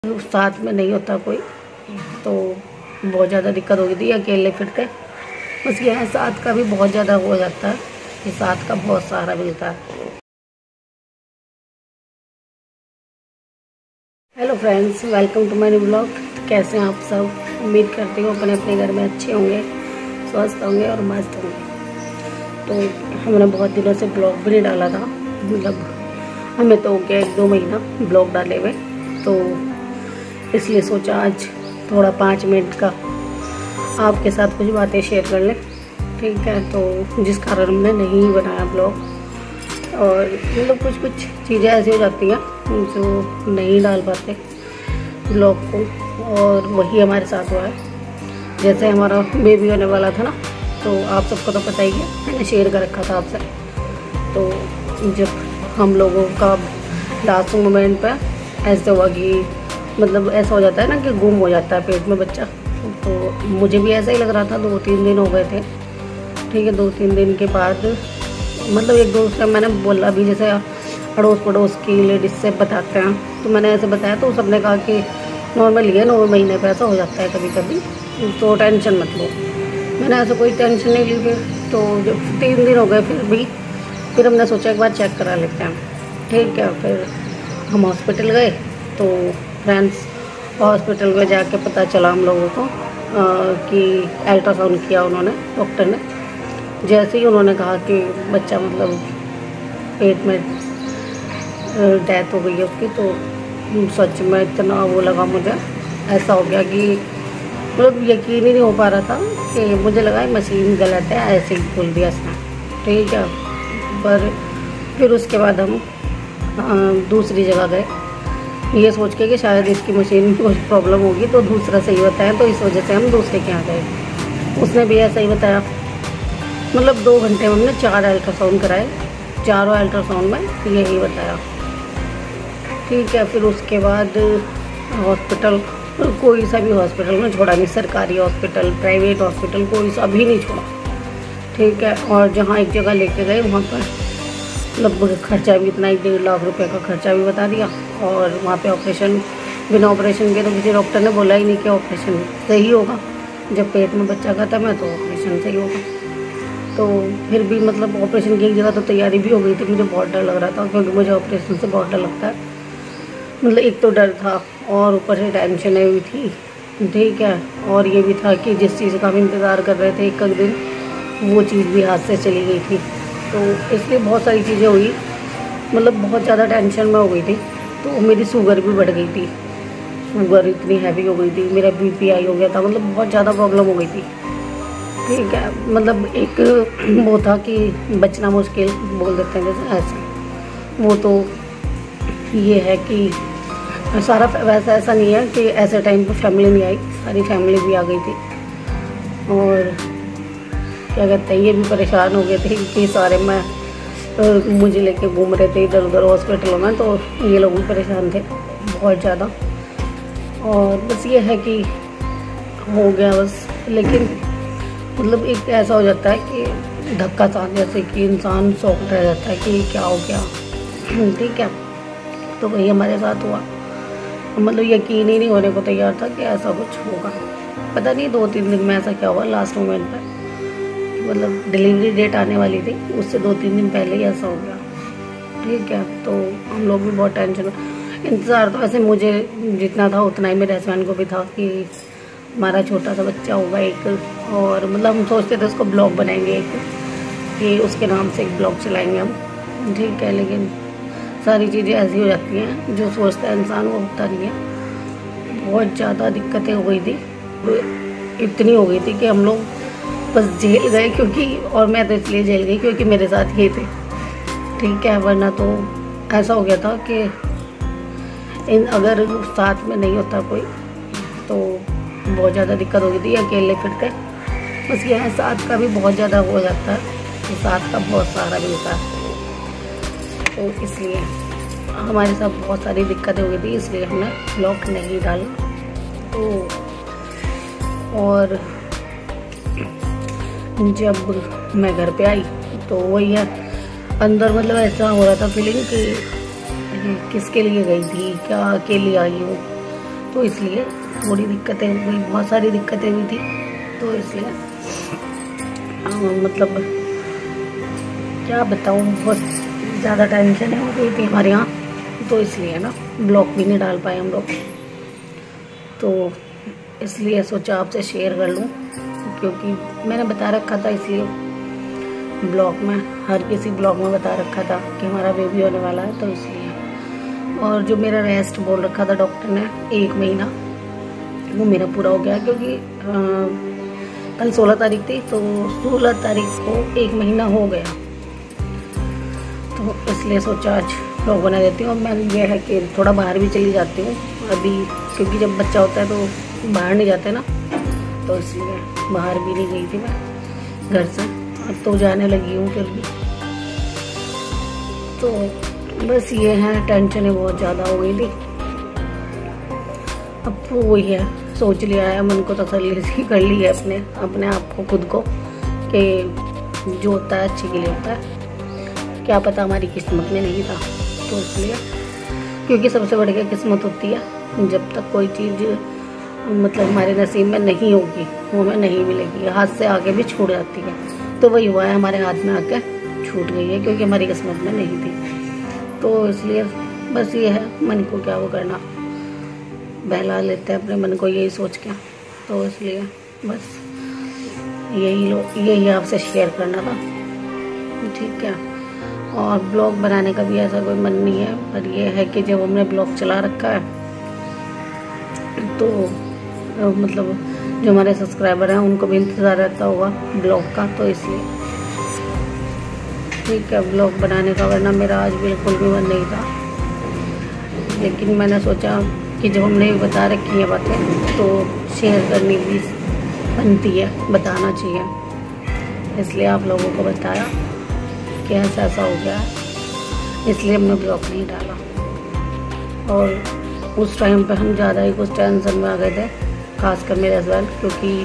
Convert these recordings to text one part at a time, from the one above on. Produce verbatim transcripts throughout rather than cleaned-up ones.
साथ में नहीं होता कोई तो बहुत ज़्यादा दिक्कत हो गई थी अकेले फिरते। बस ये है साथ का भी बहुत ज़्यादा हो जाता है कि साथ का बहुत सहारा मिलता है। Hello friends, welcome to my new blog. कैसे हैं आप सब? उम्मीद करती हूँ अपने अपने घर में अच्छे होंगे, स्वस्थ होंगे और मस्त होंगे। तो हमने बहुत दिनों से ब्लॉग भी नहीं डाला था, मतलब हमें तो क्या एक दो महीना ब्लॉग डाले हुए, तो इसलिए सोचा आज थोड़ा पाँच मिनट का आपके साथ कुछ बातें शेयर कर लें। ठीक है, तो जिस कारण हमने नहीं बनाया ब्लॉग, और मतलब कुछ कुछ चीज़ें ऐसी हो जाती हैं जो नहीं डाल पाते ब्लॉग को, और वही हमारे साथ हुआ है। जैसे हमारा बेबी होने वाला था ना, तो आप सबको तो पता ही है, मैंने शेयर कर रखा था आपसे। तो जब हम लोगों का लास्ट मोमेंट पे ऐसे हुआ कि मतलब ऐसा हो जाता है ना कि गुम हो जाता है पेट में बच्चा, तो मुझे भी ऐसा ही लग रहा था। दो तीन दिन हो गए थे, ठीक है। दो तीन दिन के बाद मतलब एक दोस्त से मैंने बोला भी, जैसे अड़ोस पड़ोस की लेडीज से बताते हैं, तो मैंने ऐसे बताया तो सबने कहा कि नॉर्मल ही है, नौ महीने पर ऐसा हो जाता है कभी कभी, तो टेंशन मत लो। मैंने ऐसा कोई टेंशन नहीं ली। फिर तो जब तीन दिन हो गए फिर भी फिर हमने सोचा एक बार चेक करा लेते हैं, ठीक है। फिर हम हॉस्पिटल गए, तो फ्रेंड्स हॉस्पिटल में जाके पता चला हम लोगों को आ, कि अल्ट्रासाउंड किया उन्होंने, डॉक्टर ने। जैसे ही उन्होंने कहा कि बच्चा मतलब पेट में डेथ हो गई है उसकी, तो सच में इतना वो लगा मुझे, ऐसा हो गया कि मतलब यकीन ही नहीं हो पा रहा था कि मुझे लगा मशीन गलत है, ऐसे ही खोल दिया इसने, ठीक है। पर फिर उसके बाद हम आ, दूसरी जगह गए, ये सोच के कि शायद इसकी मशीन में कुछ प्रॉब्लम होगी तो दूसरा सही बताया, तो इस वजह से हम दूसरे के यहाँ गए। उसने भी ऐसा ही बताया। मतलब दो घंटे में हमने चार अल्ट्रासाउंड कराए, चारों अल्ट्रासाउंड में यही बताया, ठीक है। फिर उसके बाद हॉस्पिटल, कोई सा भी हॉस्पिटल में छोड़ा नहीं, सरकारी हॉस्पिटल, प्राइवेट हॉस्पिटल, कोई सा भी नहीं छोड़ा, ठीक है। और जहाँ एक जगह लेके गए वहाँ पर लगभग खर्चा भी इतना ही, डेढ़ लाख रुपए का खर्चा भी बता दिया। और वहाँ पे ऑपरेशन, बिना ऑपरेशन के तो किसी डॉक्टर ने बोला ही नहीं कि ऑपरेशन सही होगा। जब पेट में बच्चा खत्म है तो ऑपरेशन सही होगा। तो फिर भी मतलब ऑपरेशन की एक जगह तो तैयारी भी हो गई थी, मुझे बहुत डर लग रहा था, क्योंकि मुझे ऑपरेशन से बहुत डर लगता है। मतलब एक तो डर था और ऊपर से टेंशन भी थी, ठीक है। और ये भी था कि जिस चीज़ का हम इंतज़ार कर रहे थे एक एक दिन, वो चीज़ भी हाथ से चली गई थी, तो इसलिए बहुत सारी चीज़ें हुई, मतलब बहुत ज़्यादा टेंशन में हो गई थी। तो मेरी शुगर भी बढ़ गई थी, शुगर इतनी हैवी हो गई थी, मेरा बीपी हाई हो गया था, मतलब बहुत ज़्यादा प्रॉब्लम हो गई थी, ठीक है। मतलब एक वो था कि बचना मुश्किल बोल देते हैं जैसे, ऐसा वो तो ये है कि सारा वैसा ऐसा नहीं है कि ऐसे टाइम पे फैमिली नहीं आई, सारी फैमिली भी आ गई थी। और क्या कहते हैं, ये भी परेशान हो गए थे कि सारे मैं मुझे लेके घूम रहे थे इधर उधर हॉस्पिटलों में, तो ये लोग भी परेशान थे बहुत ज़्यादा। और बस ये है कि हो गया बस। लेकिन मतलब एक ऐसा हो जाता है कि धक्का सा, जैसे कि इंसान शॉक रह जाता है कि क्या हो गया, ठीक है। तो वही हमारे साथ हुआ, मतलब यकीन ही नहीं होने को तैयार था कि ऐसा कुछ होगा। पता नहीं दो तीन दिन में ऐसा क्या हुआ लास्ट मोमेंट पर, मतलब डिलीवरी डेट आने वाली थी, उससे दो तीन दिन पहले ही ऐसा हो गया, ठीक है। तो हम लोग भी बहुत टेंशन में, इंतज़ार तो वैसे मुझे जितना था उतना ही मेरे हस्बैंड को भी था कि हमारा छोटा सा बच्चा होगा एक, और मतलब हम सोचते थे उसको ब्लॉग बनाएंगे एक, कि उसके नाम से एक ब्लॉग चलाएंगे हम, ठीक है। लेकिन सारी चीज़ें ऐसी हो जाती हैं, जो सोचता है इंसान वो होता नहीं है। बहुत ज़्यादा दिक्कतें हो गई थी, इतनी हो गई थी कि हम लोग बस जेल गए, क्योंकि और मैं तो इसलिए जेल गई क्योंकि मेरे साथ ये थे, ठीक है। वरना तो ऐसा हो गया था कि इन अगर साथ में नहीं होता कोई तो बहुत ज़्यादा दिक्कत हो गई थी, अकेले फिरते। बस ये है साथ का भी बहुत ज़्यादा हो जाता है, तो साथ का बहुत सहारा मिलता है, तो इसलिए हमारे साथ बहुत सारी दिक्कतें हो गई थी, इसलिए हमने ब्लॉग नहीं डाला। तो और जब मैं घर पे आई तो वही है, अंदर मतलब ऐसा हो रहा था फीलिंग कि किसके लिए गई थी, क्या अकेली आई हूँ, तो इसलिए थोड़ी दिक्कतें हुई, बहुत सारी दिक्कतें हुई थी। तो इसलिए मतलब क्या बताऊँ, बहुत ज़्यादा टेंशन हो गई थी हमारे यहाँ। तो इसलिए ना ब्लॉग भी नहीं डाल पाए हम लोग। तो इसलिए सोचा आपसे शेयर कर लूँ, क्योंकि मैंने बता रखा था, इसलिए ब्लॉग में, हर किसी ब्लॉग में बता रखा था कि हमारा बेबी होने वाला है। तो इसलिए, और जो मेरा रेस्ट बोल रखा था डॉक्टर ने एक महीना, वो मेरा पूरा हो गया। क्योंकि आ, कल सोलह तारीख थी, तो सोलह तारीख को एक महीना हो गया। तो इसलिए सोचा आज ब्लॉग बना देती हूँ। मैं ये है कि थोड़ा बाहर भी चली जाती हूँ अभी, क्योंकि जब बच्चा होता है तो बाहर नहीं जाते ना। तो इसलिए बाहर भी नहीं गई थी मैं घर से, अब तो जाने लगी हूँ फिर भी। तो बस ये है, टेंशन बहुत ज़्यादा हो गई थी। अब तो वही है, सोच लिया है, मन को तसल्ली सी कर ली है अपने अपने आप को, खुद को, कि जो होता है अच्छे के लिए होता है। क्या पता हमारी किस्मत में नहीं था। तो इसलिए, क्योंकि सबसे बड़ी क्या किस्मत होती है, जब तक कोई चीज़ मतलब हमारे नसीब में नहीं होगी वो हमें नहीं मिलेगी, हाथ से आके भी छूट जाती है। तो वही हुआ है, हमारे हाथ में आके छूट गई है, क्योंकि हमारी किस्मत में नहीं थी। तो इसलिए बस ये है, मन को क्या वो करना, बहला लेते हैं अपने मन को यही सोच के। तो इसलिए बस यही लो यही आपसे शेयर करना था, ठीक है। और ब्लॉग बनाने का भी ऐसा कोई मन नहीं है, पर यह है कि जब हमने ब्लॉग चला रखा है तो मतलब जो हमारे सब्सक्राइबर हैं उनको भी इंतज़ार रहता होगा ब्लॉग का। तो इसलिए ठीक है, ब्लॉग बनाने का, वरना मेरा आज बिल्कुल भी मन नहीं था। लेकिन मैंने सोचा कि जब हमने बता रखी है बातें तो शेयर करनी भी बनती है, बताना चाहिए। इसलिए आप लोगों को बताया कि ऐसा ऐसा हो गया, इसलिए हमने ब्लॉग नहीं डाला। और उस टाइम पे हम ज़्यादा ही कुछ टेंशन में आ गए थे, खासकर मेरे हस्बैंड, क्योंकि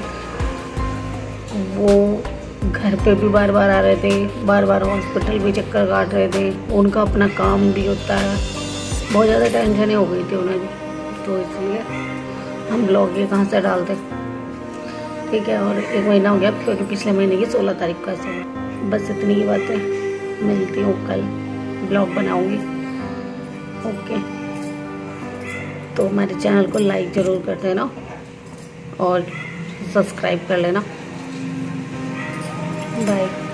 वो घर पे भी बार बार आ रहे थे, बार बार हॉस्पिटल भी चक्कर काट रहे थे, उनका अपना काम भी होता है, बहुत ज़्यादा टेंशन हो गई थी उन्हें भी। तो इसलिए हम ब्लॉग ये कहाँ से डालते, ठीक है। और एक महीना हो गया, क्योंकि पिछले महीने की सोलह तारीख का ऐसा हुआ। बस इतनी ही बातें, मिलती हूँ कल, ब्लॉग बनाऊँगी, ओके। तो हमारे चैनल को लाइक ज़रूर कर देना और सब्सक्राइब कर लेना। बाय।